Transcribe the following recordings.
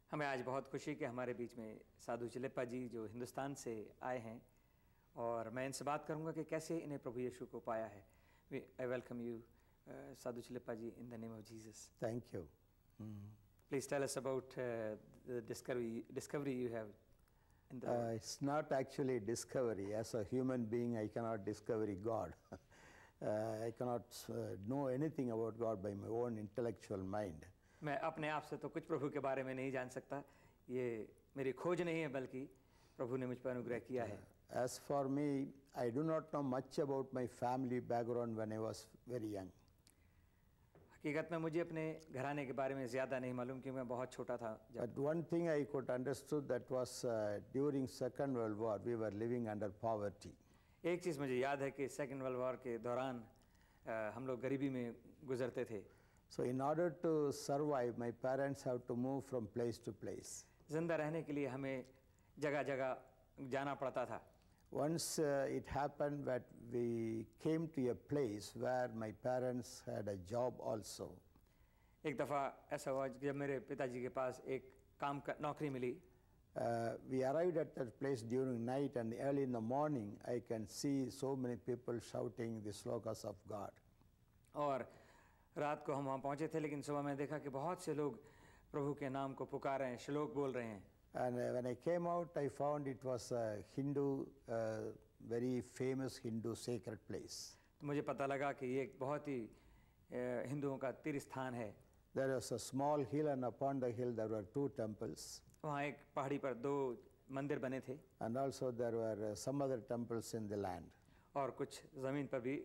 हमें आज बहुत खुशी कि हमारे बीच में साधु चिल्लप्पा जी जो हिंदुस्तान से आए हैं और मैं इनसे बात करूंगा कि कैसे इन्हें प्रभु यीशु को पाया है। I welcome you Sadhu Chellapa ji in the name of Jesus. Thank you. Please tell us about the discovery you have in the It's not actually discovery. As a human being, I cannot discover God. I cannot know anything about God by my own intellectual mind. मैं अपने आप से तो कुछ प्रभु के बारे में नहीं जान सकता। ये मेरी खोज नहीं है बल्कि प्रभु ने मुझ पर अनुग्रह किया है। As for me, I do not know much about my family background when I was very young. हकीकत में मुझे अपने घराने के बारे में ज़्यादा नहीं मालूम क्योंकि मैं बहुत छोटा था जब। But one thing I could understood that was during Second World War we were living under poverty. एक चीज़ मुझे याद है कि सेकेंड वर्ल्ड वॉर के दौरान हम लोग गरीबी में गुजरते थे। So in order to survive, my parents have to move from place to place. जिंदा रहने के लिए हमें जगह-जगह जाना पड़ता था। Once it happened that we came to a place where my parents had a job also. एक दफ़ा ऐसा हुआ जब मेरे पिताजी के पास एक नौकरी मिली। We arrived at that place during night and early in the morning I can see so many people shouting the slokas of God. और रात को हम वहाँ पहुँचे थे लेकिन सुबह मैं देखा कि बहुत से लोग प्रभु के नाम को पुकार रहे हैं, श्लोक बोल रहे हैं। And when I came out, I found it was a Hindu, very famous Hindu sacred place. तो मुझे पता लगा कि ये एक बहुत ही हिंदुओं का तीर्थ स्थान है। There was a small hill and upon the hill there were two temples. वहाँ एक पहाड़ी पर दो मंदिर बने थे। And also there were some other temples in the land. और कुछ ज़मीन पर भी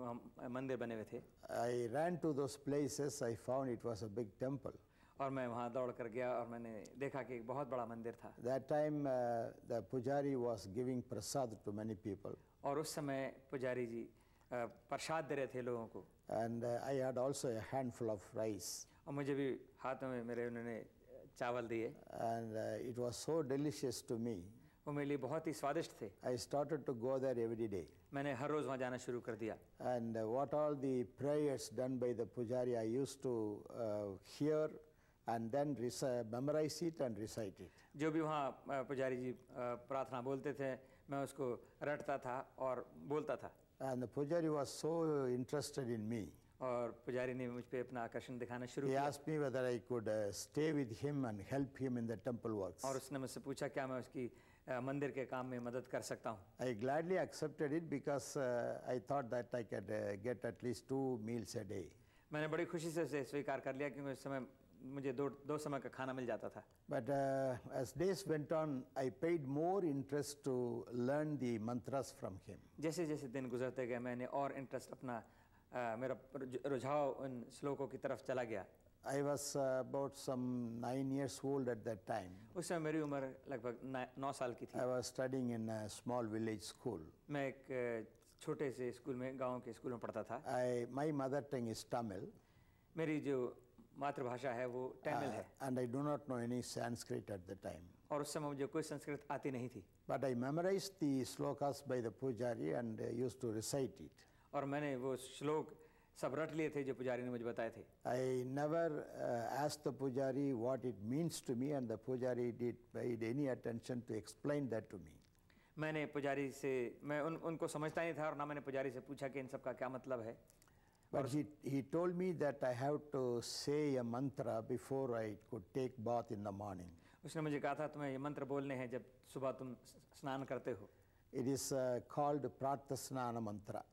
मंदिर बने हुए थे। I ran to those places. I found it was a big temple. और मैं वहाँ दौड़ कर गया और मैंने देखा कि एक बहुत बड़ा मंदिर था। That time the pujari was giving prasad to many people. और उस समय पुजारी जी प्रसाद दे रहे थे लोगों को। And I had also a handful of rice. और मुझे भी हाथों में मेरे उन्होंने चावल दिए। And it was so delicious to me. वो मेरे लिए बहुत ही स्वादिष्ट थे। I started to go there every day. मैंने हर रोज़ वहाँ जाना शुरू कर दिया। And what all the prayers done by the pujari I used to hear and then memorize it and recite it. जो भी वहाँ पुजारी जी प्रार्थना बोलते थे मैं उसको रटता था और बोलता था। And the pujari was so interested in me. और पुजारी ने मुझ पे अपना आकर्षण दिखाना शुरू किया। किया। He asked me whether I could stay with him and help him in the temple works. और उसने मुझसे पूछा क्या मैं उसकी मंदिर के काम में मदद कर सकता हूँ। I gladly accepted it because I thought that I could get at least 2 meals a day. मैंने बड़ी खुशी से उसे स्वीकार कर लिया क्योंकि उस समय मुझे दो समय का खाना मिल जाता था। But as days went on, I paid more interest to learn the mantras from him. जैसे जैसे दिन गुजरते गए मैंने और इंटरेस्ट अपना मेरा रुझाव उन श्लोकों की तरफ चला गया। I was about some 9 years old at that time. उस समय मेरी उम्र लगभग 9 साल की थी। I was studying in a small village school. मैं एक छोटे से स्कूल में गांव के स्कूल में पढ़ता था। My mother tongue is Tamil. मेरी जो मातृभाषा है वो तमिल है। And I do not know any Sanskrit at the time. और उस समय मुझे कोई संस्कृत आती नहीं थी। But I memorized the slokas by the pujari and used to recite it. और मैंने वो श्लोक सब रट लिए थे जो पुजारी ने मुझे बताए थे। I never asked the pujari what it means to me and the pujari did paid any attention to explain that to me. मैंने पुजारी से मैं उनको समझता नहीं था और ना मैंने पुजारी से पूछा कि इन सब का क्या मतलब है। But he told me that I have to say a mantra before I could take bath in the morning. उसने मुझे कहा था तुम्हें ये मंत्र बोलने हैं जब सुबह तुम स्नान करते हो। It is called Pratasnana mantra.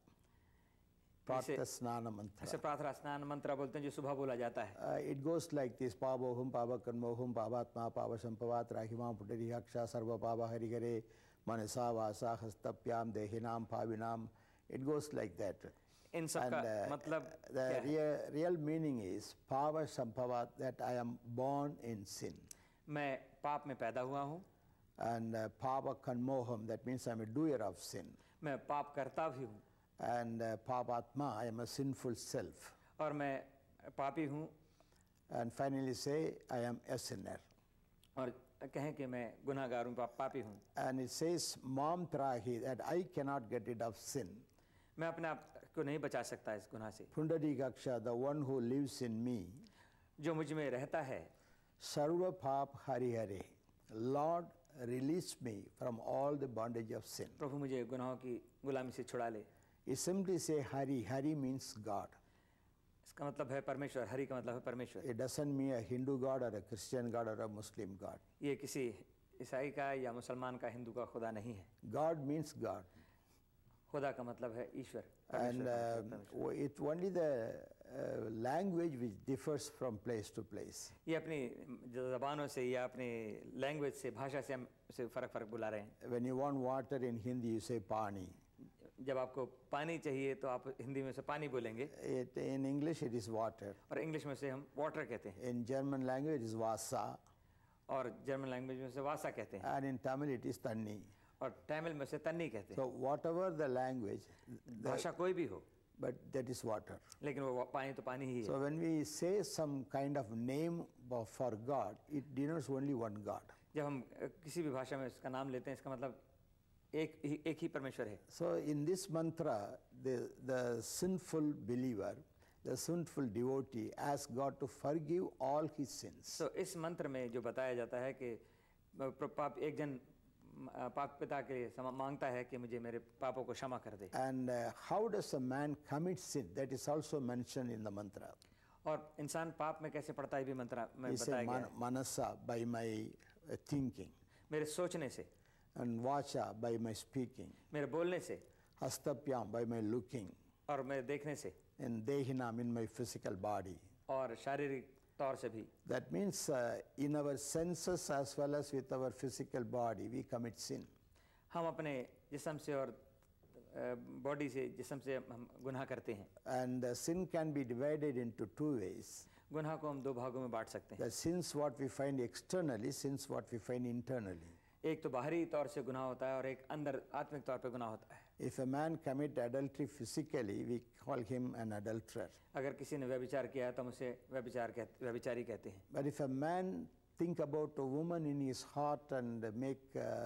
Pratasnana mantra. ऐसे प्रातः स्नान मंत्र बोलते हैं जो सुबह बोला जाता है। It goes like this: Pavohum pavakanmohum pavatma pavasampavat rahimam putarihaksha sarva pava harigare manasa vasa hastapyam dehinam pavinam. It goes like that. इन सब का मतलब the real meaning is pava sampavat, that I am born in sin. मैं पाप में पैदा हुआ हूँ। And pava kanmoham, that means I am a doer of sin. मैं पाप करता भी हूँ। And pavatma, I am a sinful self. और मैं पापी हूँ। And finally say I am a sinner. और कहें कि मैं गुनाहगार हूँ, पापी हूँ। And it says mam trahi, that I cannot get rid of sin. मैं अपने आप को नहीं बचा सकता इस गुनाह से। Pundarikaksha, the one who lives in me, जो मुझ में रहता है। Sarva Pap Hari Hare. Lord, release me from all the bondage of sin. प्रभु मुझे गुनाहों की गुलामी से छुड़ा ले. You simply say Hari. Hari means God. इसका मतलब है परमेश्वर. हरि का मतलब है परमेश्वर. It doesn't mean a Hindu God or a Christian God or a Muslim God. ये किसी ईसाई का या मुसलमान का, हिंदू का खुदा नहीं है. God means God. खुदा का मतलब है ईश्वर. And it's only the language which differs from place to place. ये अपनी ज़बानों से या अपनी लैंग्वेज से, भाषा से हम उसे फ़र्क बुला रहे हैं. When you want water in Hindi, you say pani. जब आपको पानी चाहिए तो आप हिंदी में से पानी बोलेंगे. In English, it is water. और इंग्लिश में से हम वाटर कहते हैं. In German language, it is vasa. और जर्मन लैंग्वेज में से वासा कहते हैं. And in Tamil, it is tanni. और तमिल में से तन्नी कहते हैं. So whatever the language, भाषा कोई भी हो, but that is water. लेकिन वो पानी तो पानी ही है. So when we say some kind of name for God, it denotes only one God. जब हम किसी भी भाषा में इसका नाम लेते हैं, इसका मतलब एक ही परमेश्वर है. So in this mantra, the sinful believer, the sinful devotee asks God to forgive all his sins. So इस मंत्र में जो बताया जाता है कि एक जन पाप पिता के लिए मांगता है कि मुझे मेरे पापों को क्षमा कर दे. And how does a man commit sin? That is also mentioned in the mantra. और इंसान पाप में कैसे पड़ता है भी मंत्र में He बताया says, गया है. manasa, by my thinking. मेरे सोचने से, And vacha, by my speaking. मेरे बोलने से, Hastapyam, by my looking. और मेरे देखने से, And dehinam, in my physical body. और शारीरिक तौर से भी. That means in our senses as well as with our physical body, we commit sin. हम अपने जिस्म से और बॉडी से, जिस्म से हम गुनाह करते हैं. And sin can be divided into two ways. गुनाह को हम दो भागों में बांट सकते हैं. The sins what we find externally, sins what we find internally. एक तो बाहरी तौर से गुनाह होता है और एक अंदर आत्मिक तौर पे गुनाह होता है. If a man commit adultery physically, we call him an adulterer. अगर किसी ने व्यभिचार किया है तो हम उसे व्यभिचारी कहते हैं. But if a man think about a woman in his heart and make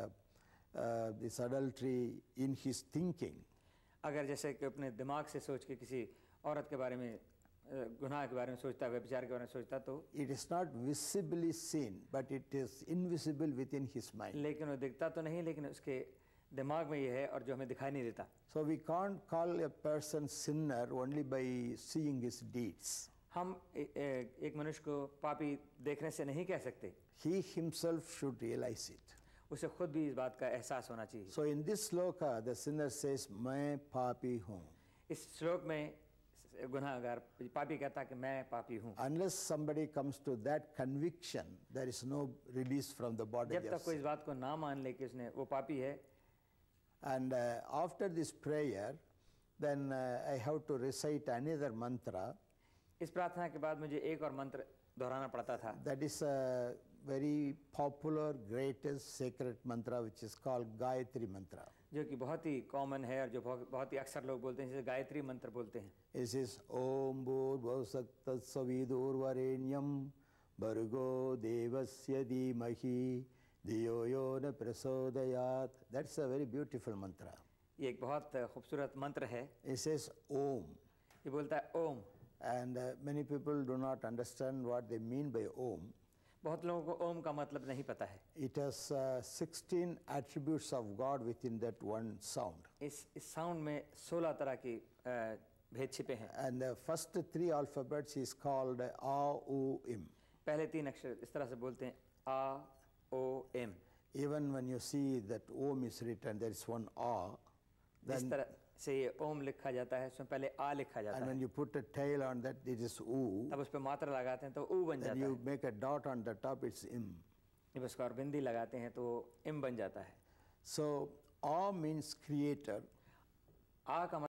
this adultery in his thinking, अगर जैसे कि अपने दिमाग से सोच के किसी औरत के बारे में, गुनाह के बारे में सोचता है, व्यभिचार के बारे में सोचता, तो it is not visibly seen, but it is invisible within his mind. लेकिन वो दिखता तो नहीं, लेकिन उसके दिमाग में ये है और जो हमें दिखाई नहीं देता. So we can't call a person sinner only by seeing his deeds. हम एक मनुष्य को पापी देखने से नहीं कह सकते. He himself should realize it. उसे खुद भी इस बात का एहसास होना चाहिए. So in this sloka, the sinner says, मैं पापी हूँ. इस श्लोक में गुनाहगार पापी कहता है कि मैं पापी हूँ. Unless somebody comes to that conviction, there is no release from the body. जब तक कोई इस बात को ना मान ले कि उसने वो पापी है. And after this prayer, then I have to recite another mantra. इस प्रार्थना के बाद मुझे एक और मंत्र दोहराना पड़ता था. That is a very popular, greatest sacred mantra, which is called Gayatri mantra. जो कि बहुत ही कॉमन है और जो बहुत ही अक्सर लोग बोलते हैं, जिसे गायत्री मंत्र बोलते हैं. It is Om Bhurvasakta Savidurvarenyam Bhargo Devasya Dhimahi Dhiyo Yo Na Prasodayat. That's a very beautiful mantra. ये एक बहुत खूबसूरत मंत्र है. It says Om. ये बोलता है ओम. And many people do not understand what they mean by Om. बहुत लोगों को ओम का मतलब नहीं पता है. It has 16 attributes of God within that one sound. इस साउंड में 16 तरह की भेद छिपे हैं. And the first 3 alphabets is called A, U, Im. पहले 3 अक्षर इस तरह से बोलते हैं, आ, ओ, एम. Even when you see that Om is written, there is one A. इस तरह से ये ओम लिखा जाता है, उसमें पहले आ लिखा जाता And है. when you put a tail on that, it is U. तब उस पे मात्रा लगाते हैं तो ऊ बन Then जाता you है. make a dot on the top, it's Im. जब उसका और बिंदी लगाते हैं तो इम बन जाता है. So A means creator. आ का